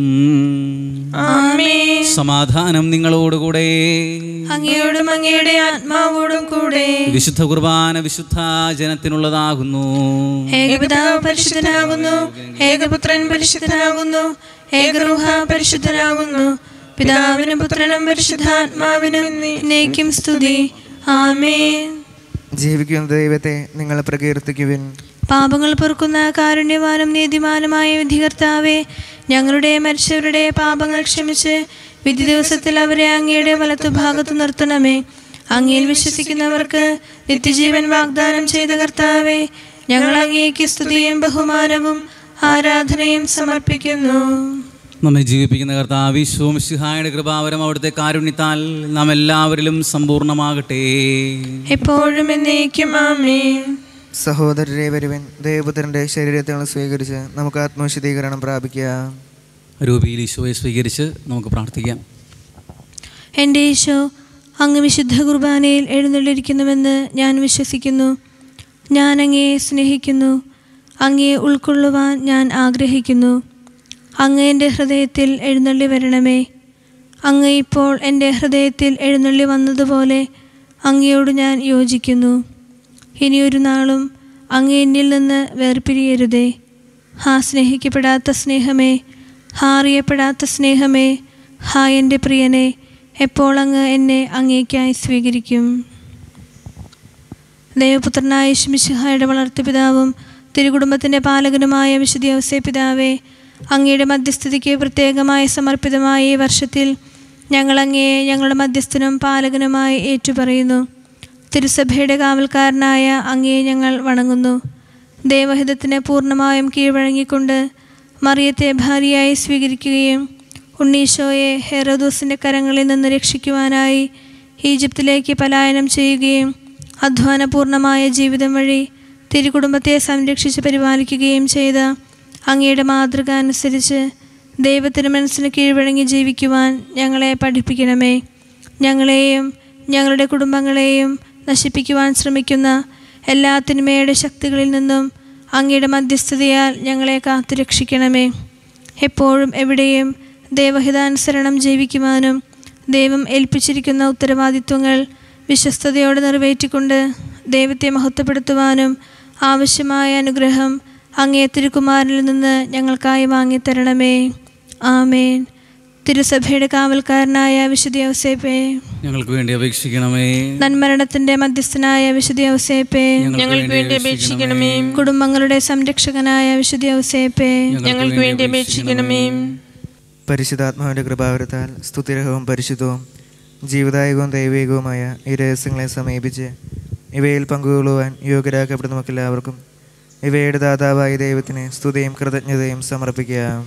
ആമേൻ. സമാധാനം നിങ്ങളോടുകൂടെ, അങ്ങയോടും അങ്ങയുടെ ആത്മാവോടും കൂടെ. വിശുദ്ധ കുർബാന വിശുദ്ധ ജനത്തിനുള്ളതാകുന്നു. ഏകപിതാവ് പരിശുദ്ധനാകുന്നു, ഏകപുത്രൻ പരിശുദ്ധനാകുന്നു, ഏകരൂഹ പരിശുദ്ധനാകുന്നു. പിതാവിനും പുത്രനും പരിശുദ്ധാത്മാവിനും എന്നേക്കും സ്തുതി. ആമേൻ. ജീവിക്കുന്ന ദൈവത്തെ നിങ്ങൾ പ്രകീർത്തിക്കുവിൻ. പാപങ്ങൾ പൊറുക്കുന്ന കാരുണ്യവാനും നീതിമാനുമായ വിധികർത്താവേ, ഞങ്ങളുടെ മരിച്ചവരുടെ പാപങ്ങൾ ക്ഷമിച്ച് വിധി ദിവസത്തിൽ അവരെ അങ്ങയുടെ വലത്തുഭാഗത്ത് നിർത്തണമേ. അങ്ങയിൽ വിശ്വസിക്കുന്നവർക്ക് നിത്യജീവൻ വാഗ്ദാനം ചെയ്ത കർത്താവേ, ഞങ്ങൾ അങ്ങേക്ക് സ്തുതിയും ബഹുമാനവും ആരാധനയും സമർപ്പിക്കുന്നു. നമ്മെ ജീവിപ്പിക്കുന്ന കർത്താവ് ഈശോ മിശിഹായുടെ കൃപാവരം അവിടുത്തെ കാരുണ്യത്താൽ നാം എല്ലാവരിലും സമ്പൂർണ്ണമാകട്ടെ. എപ്പോഴും എന്നേക്കും ആമേൻ. സഹോദരരെ വരുവിൻ, ദേവപുത്രൻ്റെ ശരീരത്തെ സ്വീകരിച്ച് നമുക്ക് ആത്മവിശുദ്ധീകരണം പ്രാപിക്കാം. രൂപിയിൽ ഈശോയെ സ്വീകരിച്ച് നമുക്ക് പ്രാർത്ഥിക്കാം. എൻ്റെ ഈശോ, അങ്ങ് വിശുദ്ധ കുർബാനയിൽ എഴുന്നള്ളിരിക്കുന്നുവെന്ന് ഞാൻ വിശ്വസിക്കുന്നു. ഞാൻ അങ്ങയെ സ്നേഹിക്കുന്നു. അങ്ങയെ ഉൾക്കൊള്ളുവാൻ ഞാൻ ആഗ്രഹിക്കുന്നു. അങ്ങ് എൻ്റെ ഹൃദയത്തിൽ എഴുന്നള്ളി വരണമേ. അങ്ങ് ഇപ്പോൾ എൻ്റെ ഹൃദയത്തിൽ എഴുന്നള്ളി വന്നതുപോലെ അങ്ങയോട് ഞാൻ യോജിക്കുന്നു. ഇനിയൊരു നാളും അങ്ങ് എന്നിൽ നിന്ന് വേർപിരിയരുതേ. സ്നേഹിക്കപ്പെടാത്ത സ്നേഹമേ, അറിയപ്പെടാത്ത സ്നേഹമേ, എൻ്റെ പ്രിയനെ, എപ്പോൾ അങ്ങ് എന്നെ അങ്ങേക്കായി സ്വീകരിക്കും. ദൈവപുത്രനായ യേശു മിശിഹായുടെ വളർത്തുപിതാവും തിരുകുടുംബത്തിൻ്റെ പാലകനുമായ വിശുദ്ധ ഔസേപ്പ് പിതാവേ, അങ്ങയുടെ മധ്യസ്ഥതയ്ക്ക് പ്രത്യേകമായി സമർപ്പിതമായ ഈ വർഷത്തിൽ ഞങ്ങൾ അങ്ങയെ ഞങ്ങളുടെ മധ്യസ്ഥനും പാലകനുമായി ഏറ്റുപറയുന്നു. തിരുസഭയുടെ കാവൽക്കാരനായ അങ്ങയെ ഞങ്ങൾ വണങ്ങുന്നു. ദൈവഹിതത്തിന് പൂർണ്ണമായും കീഴ്വഴങ്ങിക്കൊണ്ട് മറിയത്തെ ഭാര്യയായി സ്വീകരിക്കുകയും ഉണ്ണീശോയെ ഹെരോദോസിൻ്റെ കരങ്ങളിൽ നിന്ന് രക്ഷിക്കുവാനായി ഈജിപ്തിലേക്ക് പലായനം ചെയ്യുകയും അധ്വാനപൂർണമായ ജീവിതം വഴി തിരുകുടുംബത്തെ സംരക്ഷിച്ച് പരിപാലിക്കുകയും ചെയ്ത അങ്ങയുടെ മാതൃക അനുസരിച്ച് ദൈവത്തിന് മനസ്സിന് കീഴ്വഴങ്ങി ജീവിക്കുവാൻ ഞങ്ങളെ പഠിപ്പിക്കണമേ. ഞങ്ങളെയും ഞങ്ങളുടെ കുടുംബങ്ങളെയും നശിപ്പിക്കുവാൻ ശ്രമിക്കുന്ന എല്ലാ തിന്മയുടെ ശക്തികളിൽ നിന്നും അങ്ങയുടെ മധ്യസ്ഥതയാൽ ഞങ്ങളെ കാത്തുരക്ഷിക്കണമേ. എപ്പോഴും എവിടെയും ദൈവഹിതാനുസരണം ജീവിക്കുവാനും ദൈവം ഏൽപ്പിച്ചിരിക്കുന്ന ഉത്തരവാദിത്വങ്ങൾ വിശ്വസ്തയോടെ നിറവേറ്റിക്കൊണ്ട് ദൈവത്തെ മഹത്വപ്പെടുത്തുവാനും ആവശ്യമായ അനുഗ്രഹം അങ്ങേ തിരുക്കുമാരനിൽ നിന്ന് ഞങ്ങൾക്കായി വാങ്ങിത്തരണമേ. ആമേൻ. തിരുസഭയുടെ കാവൽക്കാരനായ വിശുദ്ധ ഔസേപ്പേ, ഞങ്ങൾക്ക് വേണ്ടി അപേക്ഷിക്കണമേ. നന്മരണത്തിന്റെ മധ്യസ്ഥനായ വിശുദ്ധ ഔസേപ്പേ, ഞങ്ങൾക്ക് വേണ്ടി അപേക്ഷിക്കണമേ. കുടുംബങ്ങളുടെ സംരക്ഷകനായ വിശുദ്ധ ഔസേപ്പേ, ഞങ്ങൾക്ക് വേണ്ടി അപേക്ഷിക്കണമേ. പരിശുദ്ധാത്മാവിൻ്റെ കൃപാവരത്താൽ സ്തുതിരഹവും പരിശുദ്ധവും ജീവദായകവും ദൈവികവുമായ ഈ രഹസ്യങ്ങളെ സമീപിച്ച് ഇവയിൽ പങ്കുകൊള്ളുവാൻ യോഗ്യരാക്കപ്പെടുന്ന നമുക്കെല്ലാവർക്കും ഇവയുടെ ദാതാവായ ദൈവത്തിന് സ്തുതിയും കൃതജ്ഞതയും സമർപ്പിക്കാം.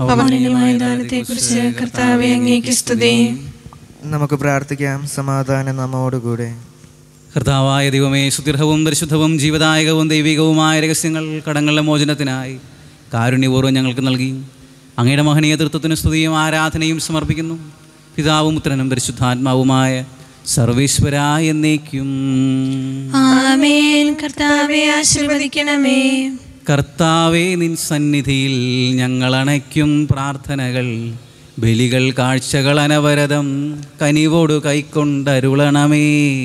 നമുക്ക് പ്രാർത്ഥിക്കാം. സമാധാനം നമ്മോടുകൂടെ. കർത്താവായ ദൈവമേ, സുദീർഘവും പരിശുദ്ധവും ജീവദായകവും ദൈവികവുമായ രഹസ്യങ്ങൾ കടങ്ങളുടെ മോചനത്തിനായി കാരുണ്യപൂർവ്വം ഞങ്ങൾക്ക് നൽകി അങ്ങയുടെ മഹനീയ തൃത്വത്തിന് സ്തുതിയും ആരാധനയും സമർപ്പിക്കുന്നു. പിതാവും പുത്രനും പരിശുദ്ധാത്മാവുമായ സർവേശ്വരാ എന്നേക്കും ആമേൻ. കർത്താവേ ആശീർവദിക്കണമേ. കർത്താവേ, നിൻ സന്നിധിയിൽ ഞങ്ങൾ അണയ്ക്കും പ്രാർത്ഥനകൾ, ബലികൾ, കാഴ്ചകൾ അനവരതം കനിവോട് കൈക്കൊണ്ടരുളണമേ.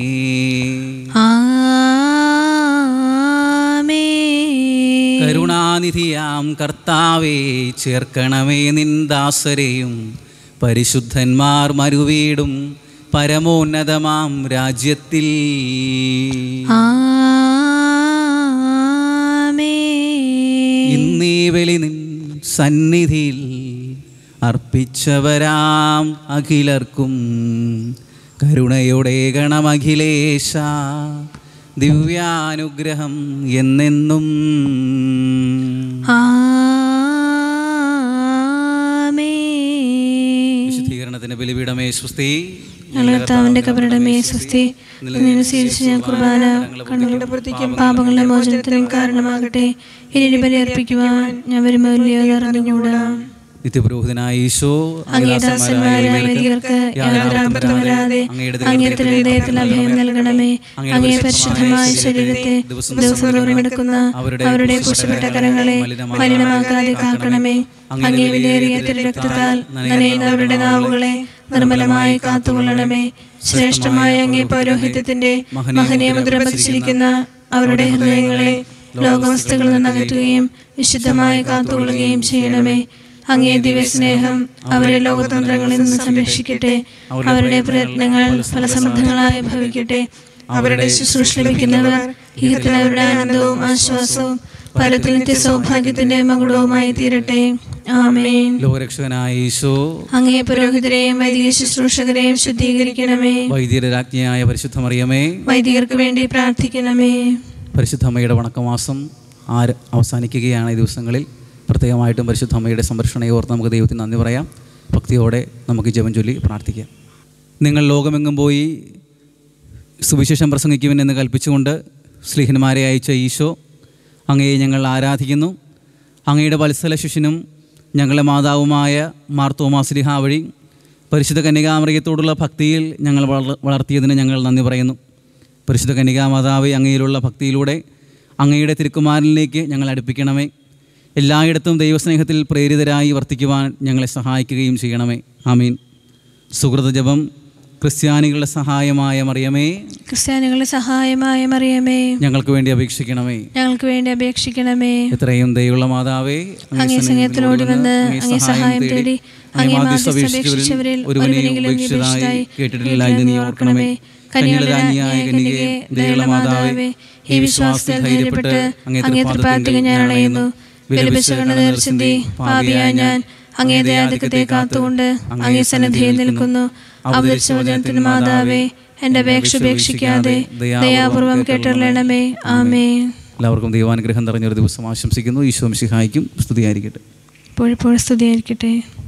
കരുണാനിധിയാം കർത്താവേ, ചേർക്കണമേ നിൻ ദാസരെയും പരിശുദ്ധന്മാർ മരുവീടും പരമോന്നതമാം രാജ്യത്തിൽ. ഇന്നീ ബലി നിൻ സന്നിധിയിൽ അർപ്പിച്ചവരാം അഖിലർക്കും കരുണയുടെ ഗണമഖിലേശ ദിവ്യാനുഗ്രഹം എന്നെന്നും. വിശുദ്ധീകരണത്തിന്റെ ബലിപീഠമേ സ്വസ്തി. കർത്താവിന്റെ കബറിടമേ സ്വസ്തി. സ്വീകരിച്ച് ഞാൻ കുർബാന കണ്ണുകളുടെ പുറത്തേക്കും പാപങ്ങളുടെ മോചനത്തിനും കാരണമാകട്ടെ. ഇനി ബലി അർപ്പിക്കുവാൻ ഞാൻ വരുമോ ഇല്ലയോ അറിഞ്ഞുകൂടാ. നിത്യപുരോഹിതനായ ഈശോ അങ്ങയുടെ ഹൃദയത്തിൽ അഭയം നൽകണമേ. അങ്ങേ പരിശുദ്ധമായ ശരീരത്തെ ദിവസം തോറും എടുക്കുന്ന അവരുടെ കുശപ്പെട്ട കരങ്ങളെ മലിനമാക്കാതെ കാക്കണമേ. അങ്ങേ വിലയേറിയ തിരുരക്തത്താൽ നനയുന്നവരുടെ നാവുകളെ നിർമ്മലമായി കാത്തുകൊള്ളണമേ. ശ്രേഷ്ഠമായ അങ്ങേ പൗരോഹിത്യത്തിന്റെ മഹനീയ മുദ്ര പതിച്ചിരിക്കുന്ന അവരുടെ ഹൃദയങ്ങളെ ലോകവസ്തുക്കളിൽ നിന്ന് അകറ്റുകയും വിശുദ്ധമായി കാത്തുകൊള്ളുകയും ചെയ്യണമേ. അങ്ങേ ദിവ്യസ്നേഹം അവരെ ലോകതന്ത്രങ്ങളിൽ നിന്ന് സംരക്ഷിക്കട്ടെ. അവരുടെ പ്രയത്നങ്ങൾ ഫലസമൃദ്ധങ്ങളായി ഭവിക്കട്ടെ. അവരുടെ ശുശ്രൂഷ ലഭിക്കുന്നവർ ഇഹത്തിൽ അവരുടെ ആനന്ദവും ആശ്വാസവും പരത്തിൽ നിത്യ സൗഭാഗ്യത്തിന്റെ മകുടവുമായി തീരട്ടെ. ആമേൻ. ലോകരക്ഷകനായ ഈശോ, അങ്ങേ പുരോഹിതരെയും വൈദിക ശുശ്രൂഷകരെയും ശുദ്ധീകരിക്കണമേ. വൈദികരുടെ രാജ്ഞിയായ പരിശുദ്ധ മറിയമേ, വൈദികർക്ക് വേണ്ടി പ്രാർത്ഥിക്കണമേ. പരിശുദ്ധ അമ്മയുടെ വണക്കമാസം അവസാനിക്കുകയാണ്. ഈ ദിവസങ്ങളിൽ പ്രത്യേകമായിട്ടും പരിശുദ്ധ അമ്മയുടെ സംരക്ഷണയെ ഓർത്ത് നമുക്ക് ദൈവത്തിന് നന്ദി പറയാം. ഭക്തിയോടെ നമുക്ക് ജപം ചൊല്ലി പ്രാർത്ഥിക്കാം. നിങ്ങൾ ലോകമെങ്ങും പോയി സുവിശേഷം പ്രസംഗിക്കുവിൻ എന്ന് കൽപ്പിച്ചുകൊണ്ട് സ്ലീഹന്മാരെ അയച്ച ഈശോ, അങ്ങയെ ഞങ്ങൾ ആരാധിക്കുന്നു. അങ്ങയുടെ വത്സല ശിഷ്യനും ഞങ്ങളുടെ മാതാവുമായ മാർ തോമാസ് ശ്ലീഹ വഴി പരിശുദ്ധ കന്യകാമറിയത്തോടുള്ള ഭക്തിയിൽ ഞങ്ങൾ വളർത്തിയതിന് ഞങ്ങൾ നന്ദി പറയുന്നു. പരിശുദ്ധ കന്യകാമാതാവെ, അങ്ങയിലുള്ള ഭക്തിയിലൂടെ അങ്ങയുടെ തിരുക്കുമാരനിലേക്ക് ഞങ്ങൾ അടുപ്പിക്കണമേ. എല്ലായിടത്തും ദൈവസ്നേഹത്തിൽ പ്രേരിതരായി വർത്തിക്കുവാൻ ഞങ്ങളെ സഹായിക്കുകയും ചെയ്യണമേ. ആമീൻ. സുഹൃത ജപം. ക്രിസ്ത്യാനികളുടെ സഹായമായ മറിയമേ, ക്രിസ്ത്യാനികളുടെ സഹായമായ മറിയമേ, ഞങ്ങൾക്ക് വേണ്ടി അപേക്ഷിക്കണമേ. ഞങ്ങൾക്ക് വേണ്ടി അപേക്ഷിക്കണമേ. എത്രയും ദയുള്ള മാതാവേ, അങ്ങേ സ്നേഹത്തിനോട് വന്ന് അങ്ങേ സഹായം തേടി അങ്ങേ മാധ്യസ്ഥ അപേക്ഷിച്ചവരിൽ ഒരുവനെങ്കിലും ഉപേക്ഷിച്ചതായി കേട്ടിട്ടില്ല എന്ന് നീ ഓർക്കണമേ. കന്യകയായ കന്യകേ, ദയുള്ള മാതാവേ, ഈ വിശ്വാസത്തിൽ ധൈര്യപ്പെട്ട് അങ്ങേ തൃപ്പാദത്തിൽ ഞാൻ അണയുന്നു. വിലപിച്ച കണ്ണുനീർ ചിന്തി പാപിയായ ഞാൻ അങ്ങേ ദയാധിക്യത്തെ കാത്തുകൊണ്ട് അങ്ങേ സന്നിധിയിൽ നിൽക്കുന്നു. അവതരിച്ച വചനത്തിന് മാതാവേ, എൻ്റെ അപേക്ഷ ഉപേക്ഷിക്കാതെ ദയാപൂർവം കേട്ടറിയണമേ. ആമേൻ. എല്ലാവർക്കും ദൈവാനുഗ്രഹം നിറഞ്ഞൊരു ദിവസം ആശംസിക്കുന്നു. ഈശോ മിശിഹായ്ക്കും സ്തുതിയായിരിക്കട്ടെ. ഇപ്പോഴിപ്പോൾ സ്തുതിയായിരിക്കട്ടെ.